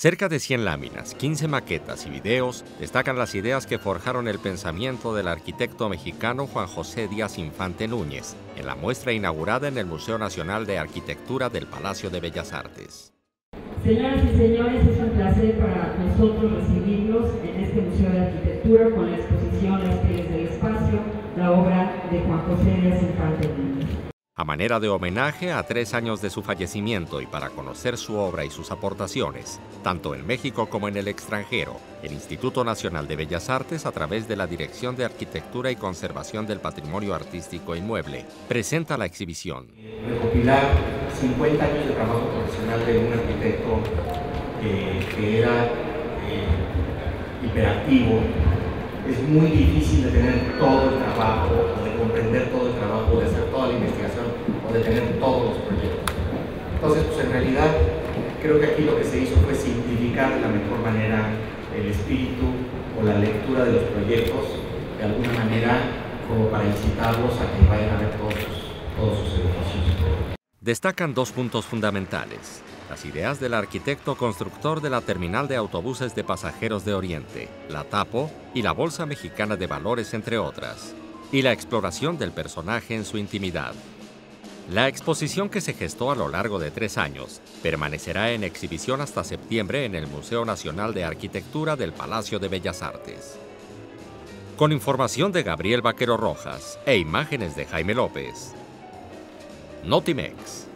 Cerca de 100 láminas, 15 maquetas y videos destacan las ideas que forjaron el pensamiento del arquitecto mexicano Juan José Díaz Infante Núñez en la muestra inaugurada en el Museo Nacional de Arquitectura del Palacio de Bellas Artes. Señoras y señores, es un placer para nosotros recibirlos en este Museo de Arquitectura con la exposición Las Pieles del Espacio, la obra de Juan José Díaz Infante Núñez. A manera de homenaje a 3 años de su fallecimiento y para conocer su obra y sus aportaciones, tanto en México como en el extranjero, el Instituto Nacional de Bellas Artes, a través de la Dirección de Arquitectura y Conservación del Patrimonio Artístico Inmueble, presenta la exhibición. Recopilar 50 años de trabajo profesional de un arquitecto que era hiperactivo. Es muy difícil de tener todo el trabajo, o de comprender todo el trabajo, de hacer toda la investigación, o de tener todos los proyectos. Entonces, pues en realidad, creo que aquí lo que se hizo fue simplificar de la mejor manera el espíritu o la lectura de los proyectos, de alguna manera, como para incitarlos a que vayan a ver todos sus edificios. Destacan 2 puntos fundamentales: las ideas del arquitecto constructor de la terminal de autobuses de pasajeros de Oriente, la TAPO y la Bolsa Mexicana de Valores, entre otras, y la exploración del personaje en su intimidad. La exposición, que se gestó a lo largo de 3 años, permanecerá en exhibición hasta septiembre en el Museo Nacional de Arquitectura del Palacio de Bellas Artes. Con información de Gabriel Vaquero Rojas e imágenes de Jaime López, Notimex.